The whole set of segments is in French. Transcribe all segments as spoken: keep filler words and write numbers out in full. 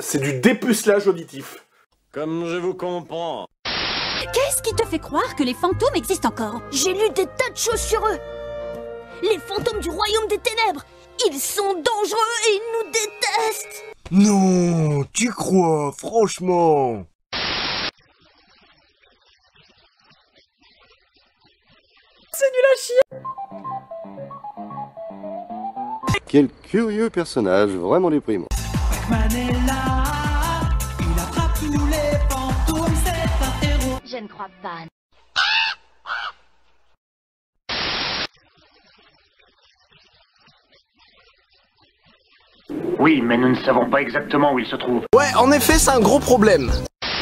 C'est du dépucelage auditif. Comme je vous comprends. Qu'est-ce qui te fait croire que les fantômes existent encore? J'ai lu des tas de choses sur eux. Les fantômes du royaume des ténèbres. Ils sont dangereux et ils nous détestent. Non, tu crois, franchement? C'est nul à chier. Quel curieux personnage, vraiment déprimant. Pac-Man est là, il attrape tous les fantômes, c'est un héros. Je ne crois pas. Oui, mais nous ne savons pas exactement où il se trouve. Ouais, en effet, c'est un gros problème.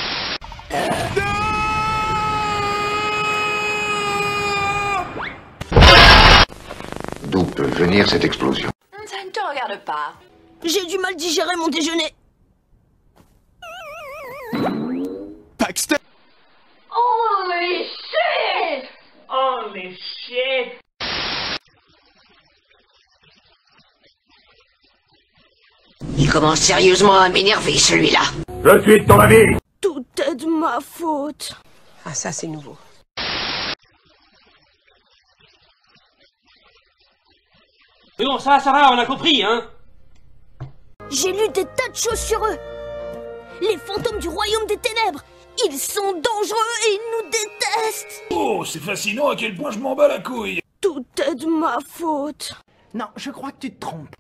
D'où peut venir cette explosion? Ça ne te regarde pas. J'ai du mal à digérer mon déjeuner. Paxton. Holy shit! Holy shit! Il commence sérieusement à m'énerver, celui-là. Je suis de ton avis. Tout est de ma faute. Ah, ça, c'est nouveau. Mais bon, ça, ça va, on a compris, hein? J'ai lu des tas de choses sur eux. Les fantômes du royaume des ténèbres. Ils sont dangereux et ils nous détestent. Oh, c'est fascinant à quel point je m'en bats la couille. Tout est de ma faute. Non, je crois que tu te trompes.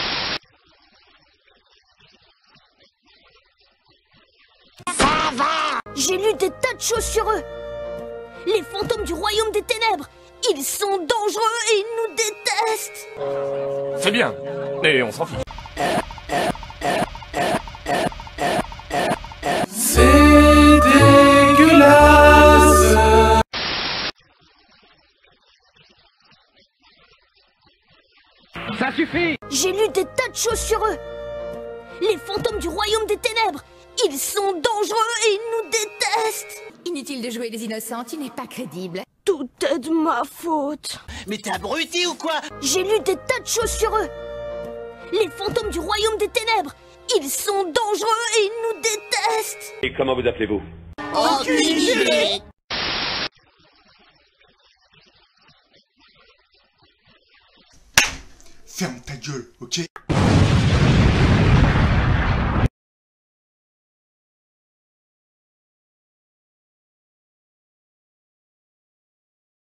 Ça va! J'ai lu des tas de choses sur eux. Les fantômes du royaume des ténèbres. Ils sont dangereux et ils nous détestent. C'est bien, mais on s'en fiche. C'est dégueulasse. Ça suffit. J'ai lu des tas de choses sur eux. Les fantômes du royaume des ténèbres. Ils sont dangereux et ils nous détestent. Inutile de jouer les innocents, tu n'es pas crédible. Tout est de ma faute. Mais t'es abruti ou quoi? J'ai lu des tas de choses sur eux. Les fantômes du royaume des ténèbres. Ils sont dangereux et ils nous détestent. Et comment vous appelez-vous? Aucune idée! Ferme ta gueule, ok?